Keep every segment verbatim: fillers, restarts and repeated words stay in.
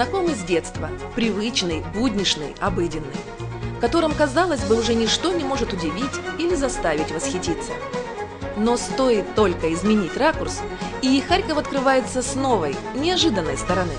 знакомый с детства, привычный, буднишный, обыденный, в котором, казалось бы, уже ничто не может удивить или заставить восхититься. Но стоит только изменить ракурс, и Харьков открывается с новой, неожиданной стороны.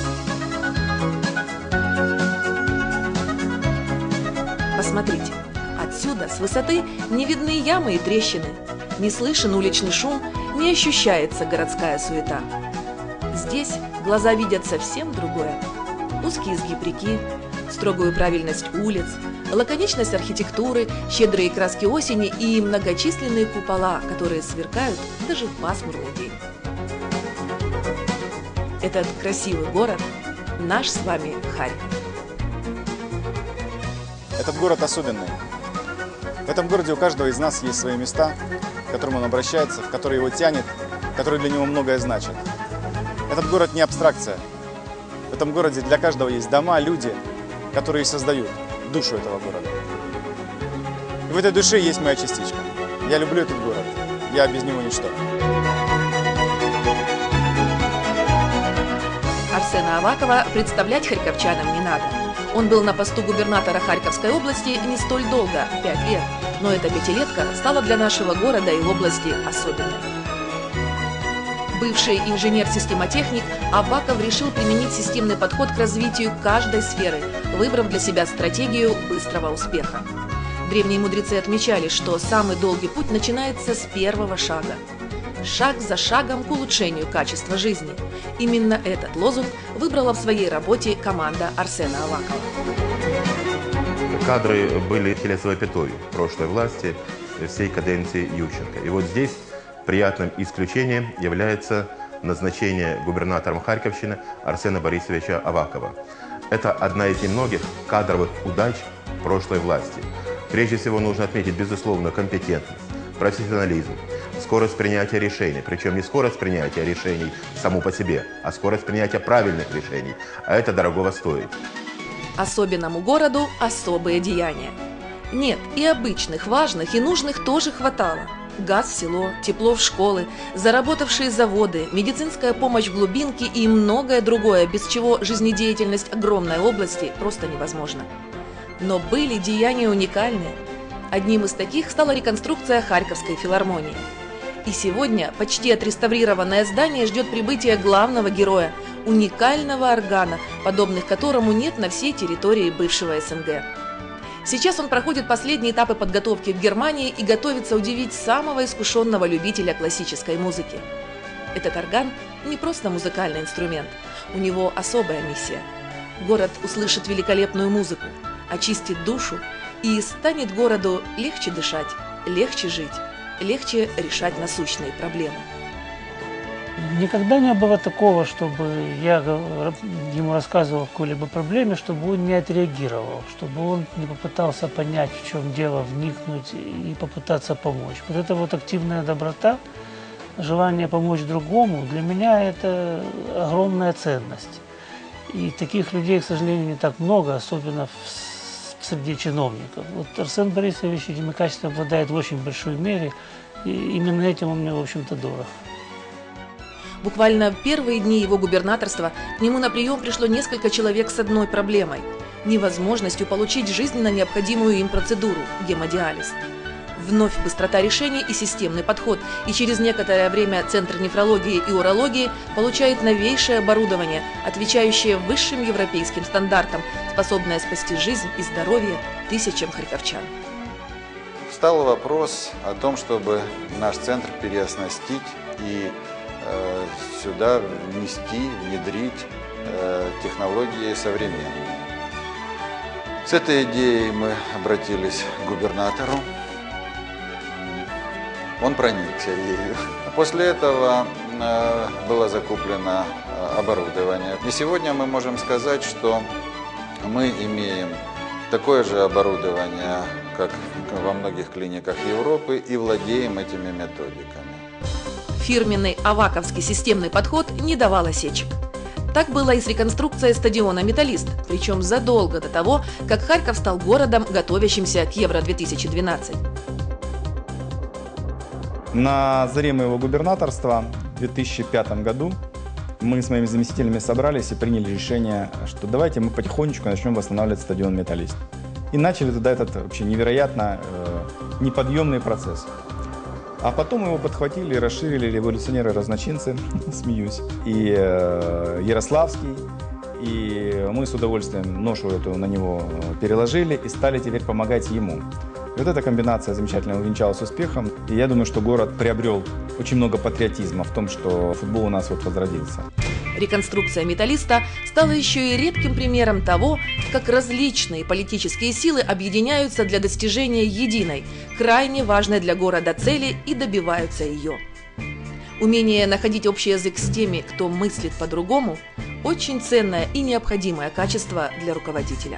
Посмотрите, отсюда, с высоты, не видны ямы и трещины, не слышен уличный шум, не ощущается городская суета. Здесь глаза видят совсем другое. Узкий изгиб реки, строгую правильность улиц, лаконичность архитектуры, щедрые краски осени и многочисленные купола, которые сверкают даже в пасмурный день. Этот красивый город – наш с вами Харьков. Этот город особенный. В этом городе у каждого из нас есть свои места, к которым он обращается, в которые его тянет, которые для него многое значат. Этот город не абстракция. В этом городе для каждого есть дома, люди, которые создают душу этого города. И в этой душе есть моя частичка. Я люблю этот город. Я без него ничто. Арсена Авакова представлять харьковчанам не надо. Он был на посту губернатора Харьковской области не столь долго – пять лет, но эта пятилетка стала для нашего города и области особенной. Бывший инженер-системотехник, Аваков решил применить системный подход к развитию каждой сферы, выбрав для себя стратегию быстрого успеха. Древние мудрецы отмечали, что самый долгий путь начинается с первого шага. Шаг за шагом к улучшению качества жизни. Именно этот лозунг выбрала в своей работе команда Арсена Авакова. Кадры были телесовой пятой прошлой власти всей каденции Ющенко. И вот здесь приятным исключением является назначение губернатором Харьковщины Арсена Борисовича Авакова. Это одна из немногих кадровых удач прошлой власти. Прежде всего нужно отметить, безусловно, компетентность, профессионализм, скорость принятия решений. Причем не скорость принятия решений саму по себе, а скорость принятия правильных решений. А это дорогого стоит. Особенному городу особые деяния. Нет, и обычных, важных и нужных тоже хватало. Газ в село, тепло в школы, заработавшие заводы, медицинская помощь в глубинке и многое другое, без чего жизнедеятельность огромной области просто невозможна. Но были деяния уникальные. Одним из таких стала реконструкция Харьковской филармонии. И сегодня почти отреставрированное здание ждет прибытия главного героя – уникального органа, подобных которому нет на всей территории бывшего СНГ. Сейчас он проходит последние этапы подготовки в Германии и готовится удивить самого искушенного любителя классической музыки. Этот орган не просто музыкальный инструмент, у него особая миссия. Город услышит великолепную музыку, очистит душу, и станет городу легче дышать, легче жить, легче решать насущные проблемы. Никогда не было такого, чтобы я ему рассказывал о какой-либо проблеме, чтобы он не отреагировал, чтобы он не попытался понять, в чем дело, вникнуть и попытаться помочь. Вот эта вот активная доброта, желание помочь другому, для меня это огромная ценность. И таких людей, к сожалению, не так много, особенно в среди чиновников. Вот Арсен Борисович этими качествами обладает в очень большой мере, и именно этим он мне, в общем-то, дорог. Буквально в первые дни его губернаторства к нему на прием пришло несколько человек с одной проблемой – невозможностью получить жизненно необходимую им процедуру – гемодиализ. Вновь быстрота решений и системный подход, и через некоторое время Центр нефрологии и урологии получает новейшее оборудование, отвечающее высшим европейским стандартам, способное спасти жизнь и здоровье тысячам харьковчан. Встал вопрос о том, чтобы наш центр переоснастить и э, сюда внести, внедрить э, технологии современные. С этой идеей мы обратились к губернатору. Он проникся ею. После этого э, было закуплено э, оборудование. И сегодня мы можем сказать, что мы имеем такое же оборудование, как во многих клиниках Европы, и владеем этими методиками. Фирменный аваковский системный подход не давал осечек. Так было и с реконструкцией стадиона «Металлист», причем задолго до того, как Харьков стал городом, готовящимся к Евро две тысячи двенадцать. На заре моего губернаторства в две тысячи пятом году мы с моими заместителями собрались и приняли решение, что давайте мы потихонечку начнем восстанавливать стадион «Металлист». И начали туда этот вообще невероятно э, неподъемный процесс. А потом его подхватили и расширили революционеры-разночинцы, смеюсь, и э, Ярославский. И мы с удовольствием ношу эту на него переложили и стали теперь помогать ему. И вот эта комбинация замечательно увенчалась успехом. И я думаю, что город приобрел очень много патриотизма в том, что футбол у нас вот возродился. Реконструкция «Металлиста» стала еще и редким примером того, как различные политические силы объединяются для достижения единой, крайне важной для города цели и добиваются ее. Умение находить общий язык с теми, кто мыслит по-другому – очень ценное и необходимое качество для руководителя.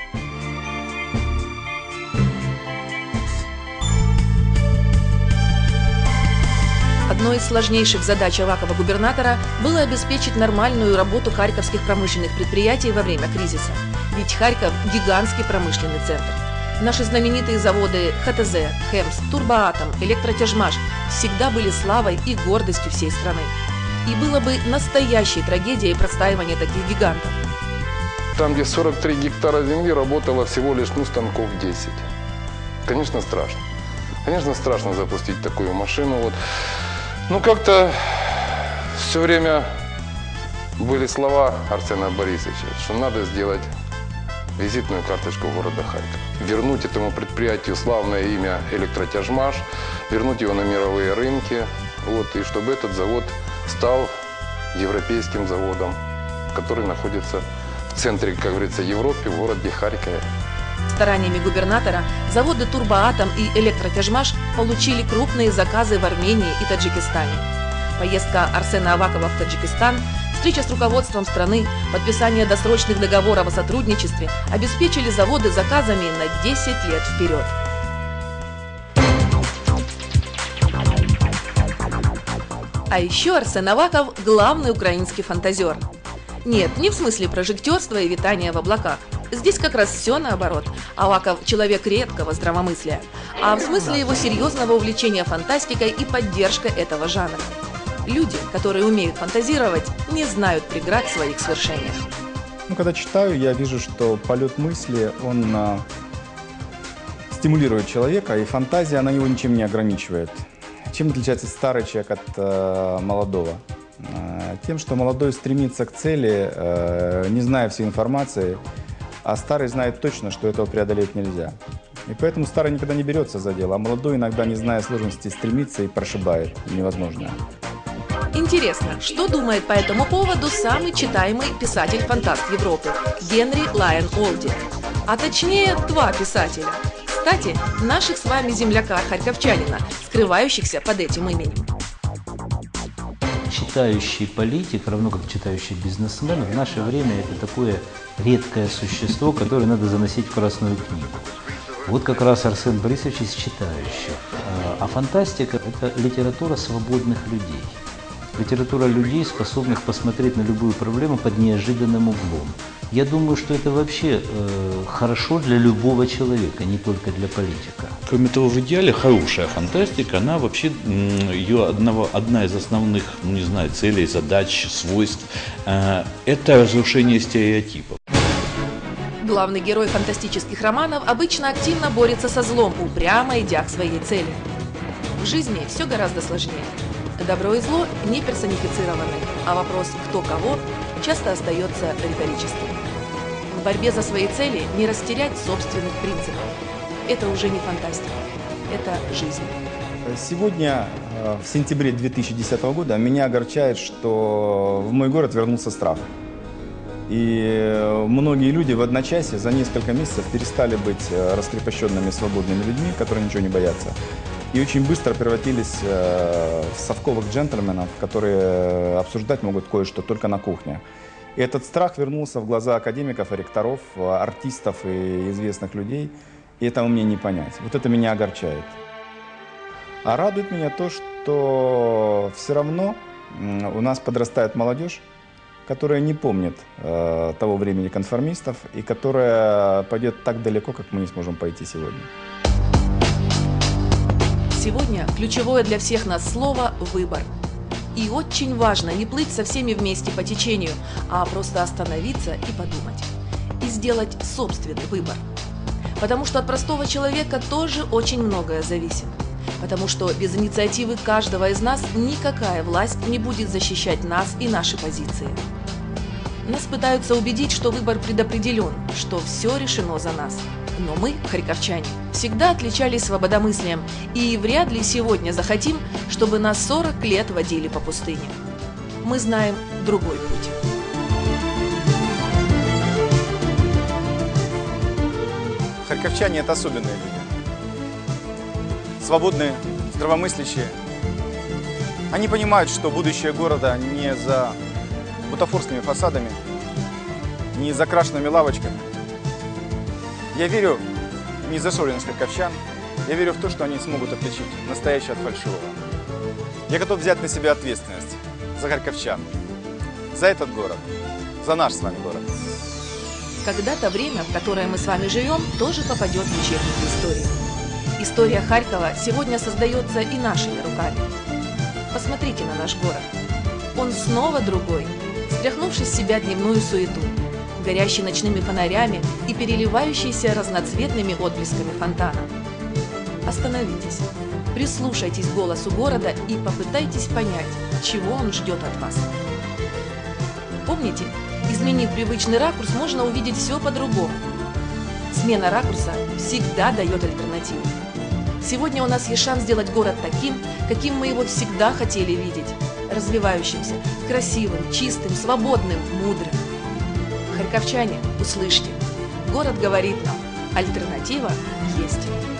Одной из сложнейших задач Авакова губернатора было обеспечить нормальную работу харьковских промышленных предприятий во время кризиса. Ведь Харьков – гигантский промышленный центр. Наши знаменитые заводы ха тэ зэ, «Хэмс», «Турбоатом», «Электротяжмаш» всегда были славой и гордостью всей страны. И было бы настоящей трагедией простаивания таких гигантов. Там, где сорок три гектара земли, работало всего лишь ну, станков десять. Конечно, страшно. Конечно, страшно запустить такую машину. Вот. Ну, как-то все время были слова Арсена Борисовича, что надо сделать визитную карточку города Харькова. Вернуть этому предприятию славное имя «Электротяжмаш», вернуть его на мировые рынки, вот, и чтобы этот завод стал европейским заводом, который находится в центре, как говорится, Европы, в городе Харькове. Стараниями губернатора заводы «Турбоатом» и «Электротяжмаш» получили крупные заказы в Армении и Таджикистане. Поездка Арсена Авакова в Таджикистан, встреча с руководством страны, подписание досрочных договоров о сотрудничестве обеспечили заводы заказами на десять лет вперед. А еще Арсен Аваков – главный украинский фантазер. Нет, не в смысле прожектерства и витания в облаках. Здесь как раз все наоборот. Аваков – человек редкого здравомыслия. А в смысле его серьезного увлечения фантастикой и поддержка этого жанра. Люди, которые умеют фантазировать, не знают преград в своих свершениях. Ну, когда читаю, я вижу, что полет мысли, он а, стимулирует человека, и фантазия, она его ничем не ограничивает. Чем отличается старый человек от э, молодого? Э, тем, что молодой стремится к цели, э, не зная всей информации, а старый знает точно, что этого преодолеть нельзя. И поэтому старый никогда не берется за дело, а молодой, иногда не зная сложности, стремится и прошибает невозможное. Интересно, что думает по этому поводу самый читаемый писатель-фантаст Европы – Генри Лайон Олди. А точнее, два писателя. Кстати, наших с вами земляка-харьковчанина, скрывающихся под этим именем. Читающий политик, равно как читающий бизнесмен, в наше время это такое редкое существо, которое надо заносить в Красную книгу. Вот как раз Арсен Борисович из читающих. А фантастика – это литература свободных людей. Литература людей, способных посмотреть на любую проблему под неожиданным углом. Я думаю, что это вообще э, хорошо для любого человека, не только для политика. Кроме того, в идеале хорошая фантастика, она вообще, ее одного, одна из основных, ну не знаю, целей, задач, свойств, э, это разрушение стереотипов. Главный герой фантастических романов обычно активно борется со злом, упрямо идя к своей цели. В жизни все гораздо сложнее. Добро и зло не персонифицированы, а вопрос «кто кого» часто остается риторическим. В борьбе за свои цели не растерять собственных принципов. Это уже не фантастика, это жизнь. Сегодня, в сентябре две тысячи десятого года, меня огорчает, что в мой город вернулся страх. И многие люди в одночасье за несколько месяцев перестали быть раскрепощенными свободными людьми, которые ничего не боятся. И очень быстро превратились в совковых джентльменов, которые обсуждать могут кое-что только на кухне. И этот страх вернулся в глаза академиков, ректоров, артистов и известных людей. И этого мне не понять. Вот это меня огорчает. А радует меня то, что все равно у нас подрастает молодежь, которая не помнит э, того времени конформистов и которая пойдет так далеко, как мы не сможем пойти сегодня. Сегодня ключевое для всех нас слово «выбор». И очень важно не плыть со всеми вместе по течению, а просто остановиться и подумать. И сделать собственный выбор. Потому что от простого человека тоже очень многое зависит. Потому что без инициативы каждого из нас никакая власть не будет защищать нас и наши позиции. Нас пытаются убедить, что выбор предопределен, что все решено за нас. Но мы, харьковчане, всегда отличались свободомыслием и вряд ли сегодня захотим, чтобы нас сорок лет водили по пустыне. Мы знаем другой путь. Харьковчане – это особенные люди. Свободные, здравомыслящие. Они понимают, что будущее города не за бутафорскими фасадами, не за крашенными лавочками. Я верю в незашоренность харьковчан. Я верю в то, что они смогут отличить настоящее от фальшивого. Я готов взять на себя ответственность за харьковчан, за этот город, за наш с вами город. Когда-то время, в которое мы с вами живем, тоже попадет в учебник истории. История Харькова сегодня создается и нашими руками. Посмотрите на наш город. Он снова другой, стряхнувший с себя дневную суету, горящий ночными фонарями и переливающийся разноцветными отблесками фонтана. Остановитесь, прислушайтесь к голосу города и попытайтесь понять, чего он ждет от вас. Помните, изменив привычный ракурс, можно увидеть все по-другому. Смена ракурса всегда дает альтернативу. Сегодня у нас есть шанс сделать город таким, каким мы его всегда хотели видеть. Развивающимся, красивым, чистым, свободным, мудрым. Харьковчане, услышьте, город говорит нам, альтернатива есть.